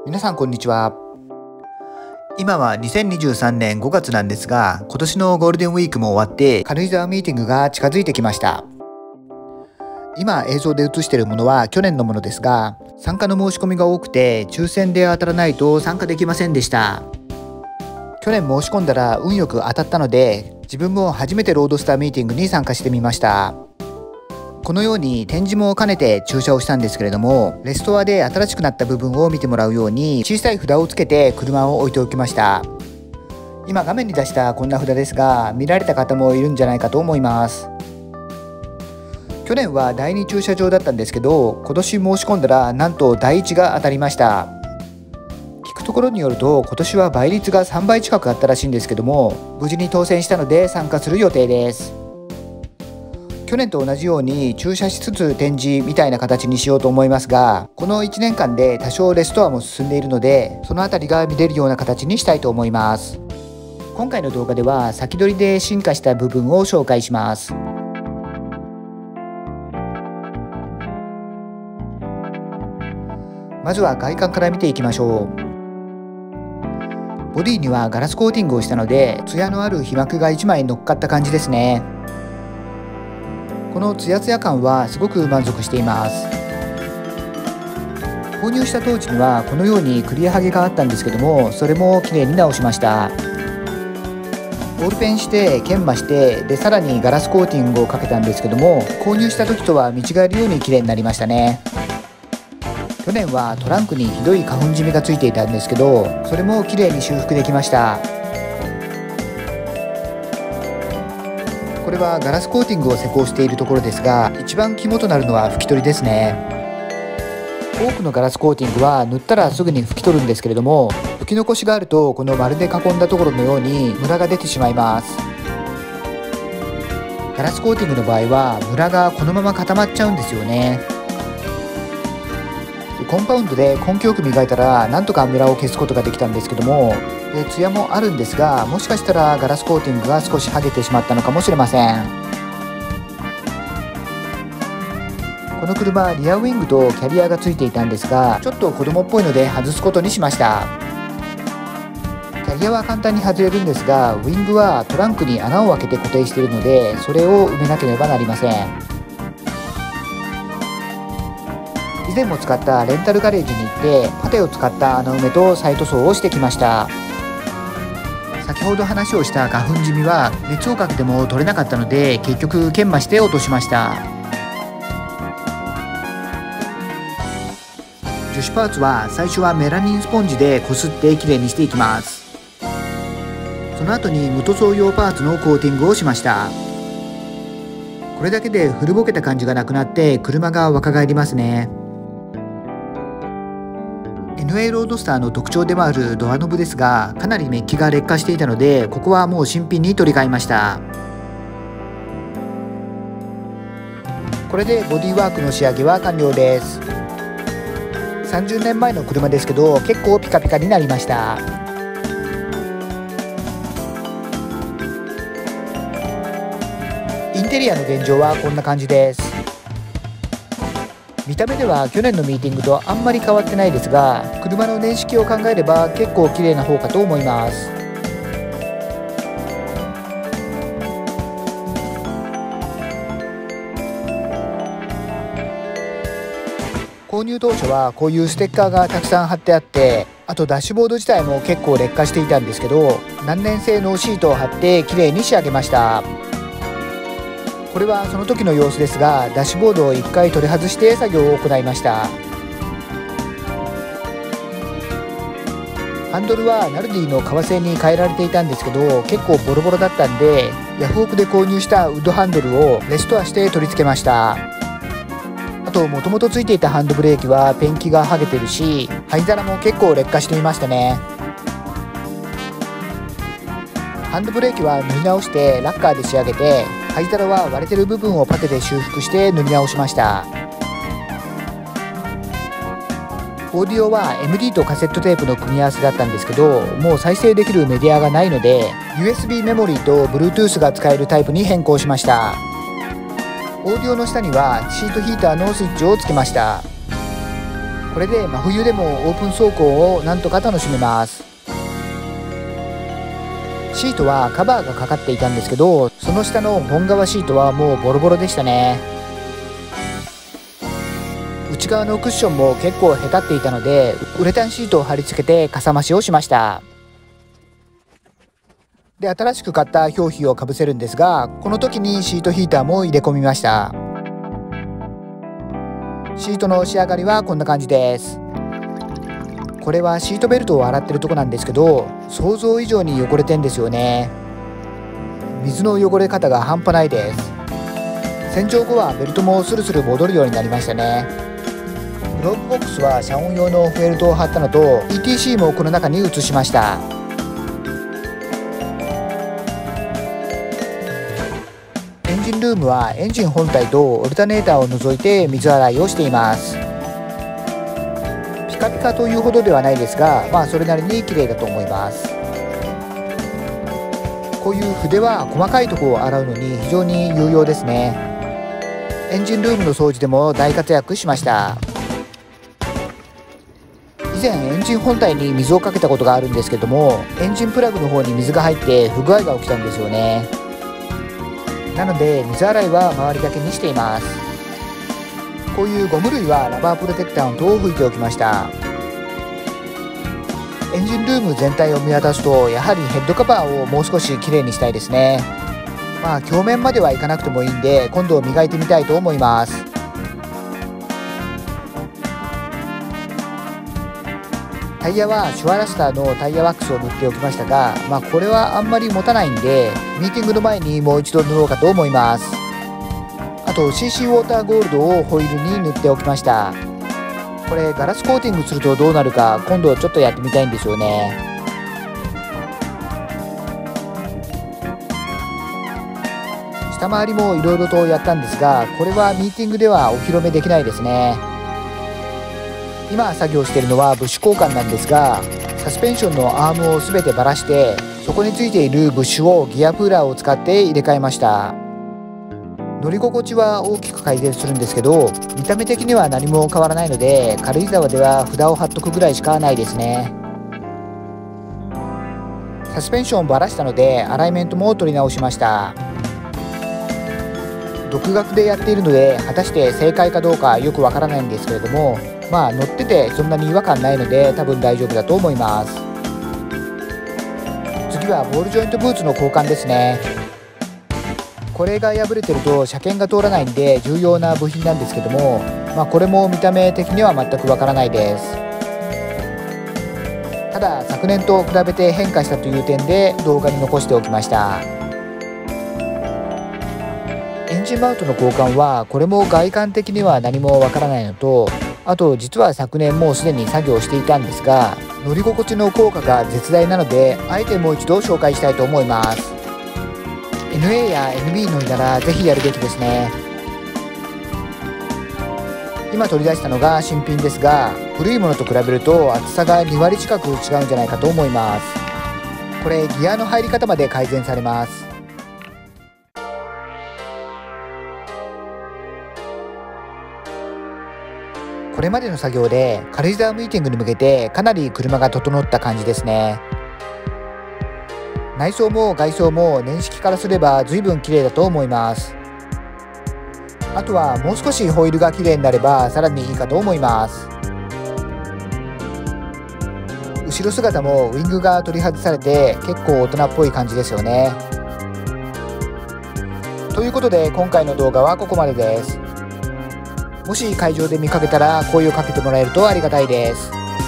皆さんこんにちは。今は2023年5月なんですが、今年のゴールデンウィークも終わって軽井沢ミーティングが近づいてきました。今映像で映しているものは去年のものですが、参加の申し込みが多くて抽選で当たらないと参加できませんでした。去年申し込んだら運よく当たったので、自分も初めてロードスターミーティングに参加してみました。このように展示も兼ねて駐車をしたんですけれども、レストアで新しくなった部分を見てもらうように小さい札をつけて車を置いておきました。今画面に出したこんな札ですが、見られた方もいるんじゃないかと思います。去年は第2駐車場だったんですけど、今年申し込んだらなんと第1が当たりました。聞くところによると今年は倍率が3倍近くあったらしいんですけども、無事に当選したので参加する予定です。去年と同じように駐車しつつ展示みたいな形にしようと思いますが、この1年間で多少レストアも進んでいるので、そのあたりが見れるような形にしたいと思います。今回の動画では先取りで進化した部分を紹介します。まずは外観から見ていきましょう。ボディにはガラスコーティングをしたので、ツヤのある被膜が1枚乗っかった感じですね。このツヤツヤ感はすごく満足しています。購入した当時にはこのようにクリアハゲがあったんですけども、それも綺麗に直しました。ボールペンして研磨してで、さらにガラスコーティングをかけたんですけども、購入した時とは見違えるように綺麗になりましたね。去年はトランクにひどい花粉染みがついていたんですけど、それも綺麗に修復できました。これはガラスコーティングを施工しているところですが、一番肝となるのは拭き取りですね。多くのガラスコーティングは塗ったらすぐに拭き取るんですけれども、拭き残しがあるとこの丸で囲んだところのようにムラが出てしまいます。ガラスコーティングの場合はムラがこのまま固まっちゃうんですよね。コンパウンドで根気よく磨いたらなんとかムラを消すことができたんですけども、ツヤもあるんですが、もしかしたらガラスコーティングが少し剥げてしまったのかもしれません。この車リアウィングとキャリアがついていたんですが、ちょっと子供っぽいので外すことにしました。キャリアは簡単に外れるんですが、ウィングはトランクに穴を開けて固定しているので、それを埋めなければなりません。以前も使ったレンタルガレージに行ってパテを使った穴埋めと再塗装をしてきました。先ほど話をした花粉染みは熱をかけても取れなかったので、結局研磨して落としました。樹脂パーツは最初はメラミンスポンジでこすってきれいにしていきます。その後に無塗装用パーツのコーティングをしました。これだけで古ぼけた感じがなくなって車が若返りますね。NA ロードスターの特徴でもあるドアノブですが、かなりメッキが劣化していたので、ここはもう新品に取り替えました。これでボディワークの仕上げは完了です。30年前の車ですけど、結構ピカピカになりました。インテリアの現状はこんな感じです。見た目では去年のミーティングとあんまり変わってないですが、車の年式を考えれば結構綺麗な方かと思います。購入当初はこういうステッカーがたくさん貼ってあって、あとダッシュボード自体も結構劣化していたんですけど、何年製のシートを貼って綺麗に仕上げました。これはその時の様子ですが、ダッシュボードを1回取り外して作業を行いました。ハンドルはナルディの革製に変えられていたんですけど、結構ボロボロだったんで、ヤフオクで購入したウッドハンドルをレストアして取り付けました。あともともとついていたハンドブレーキはペンキが剥げてるし、灰皿も結構劣化していましたね。ハンドブレーキは塗り直してラッカーで仕上げて、灰皿は割れてる部分をパテで修復して塗り直しました。オーディオは MD とカセットテープの組み合わせだったんですけど、もう再生できるメディアがないので USB メモリーと Bluetooth が使えるタイプに変更しました。オーディオの下にはシートヒーターのスイッチをつけました。 これで真冬でもオープン走行をなんとか楽しめます。シートはカバーがかかっていたんですけど、その下の本革シートはもうボロボロでしたね。内側のクッションも結構へたっていたので、ウレタンシートを貼り付けてかさ増しをしました。で、新しく買った表皮をかぶせるんですが、この時にシートヒーターも入れ込みました。シートの仕上がりはこんな感じです。これはシートベルトを洗ってるとこなんですけど、想像以上に汚れてんですよね。水の汚れ方が半端ないです。洗浄後はベルトもスルスル戻るようになりましたね。グローブボックスは遮音用のフェルトを貼ったのと ETC もこの中に移しました。エンジンルームはエンジン本体とオルタネーターを除いて水洗いをしています。ピカピカというほどではないですが、それなりに綺麗だと思います。こういう筆は細かいところを洗うのに非常に有用ですね。エンジンルームの掃除でも大活躍しました。以前エンジン本体に水をかけたことがあるんですけども、エンジンプラグの方に水が入って不具合が起きたんですよね。なので水洗いは周りだけにしています。こういうゴム類はラバープロテクターの戸を拭いておきました。エンジンルーム全体を見渡すと、やはりヘッドカバーをもう少しきれいにしたいですね。鏡面まではいかなくてもいいんで、今度磨いてみたいと思います。タイヤはシュワラスターのタイヤワックスを塗っておきましたが、これはあんまり持たないんで、ミーティングの前にもう一度塗ろうかと思います。あと CC ウォーターゴールドをホイールに塗っておきました。これガラスコーティングするとどうなるか、今度ちょっとやってみたいんですよね。下回りもいろいろとやったんですが、これはミーティングではお披露目できないですね。今作業しているのはブッシュ交換なんですが、サスペンションのアームを全てばらして、そこについているブッシュをギアプーラーを使って入れ替えました。乗り心地は大きく改善するんですけど、見た目的には何も変わらないので、軽井沢では札を貼っとくぐらいしかないですね。サスペンションをばらしたのでアライメントも取り直しました。独学でやっているので、果たして正解かどうかよくわからないんですけれども、乗っててそんなに違和感ないので多分大丈夫だと思います。次はボールジョイントブーツの交換ですね。これが破れてると車検が通らないんで重要な部品なんですけども、これも見た目的には全くわからないです。ただ昨年と比べて変化したという点で動画に残しておきました。エンジンマウントの交換はこれも外観的には何もわからないのと、あと実は昨年もうすでに作業していたんですが、乗り心地の効果が絶大なので、あえてもう一度紹介したいと思います。NA や NB 乗りならぜひやるべきですね。今取り出したのが新品ですが、古いものと比べると厚さが2割近く違うんじゃないかと思います。これギアの入り方まで改善されます。これまでの作業で軽井沢ミーティングに向けてかなり車が整った感じですね。内装も外装も年式からすれば随分綺麗だと思います。あとはもう少しホイールが綺麗になればさらにいいかと思います。後ろ姿もウイングが取り外されて結構大人っぽい感じですよね。ということで今回の動画はここまでです。もし会場で見かけたら声をかけてもらえるとありがたいです。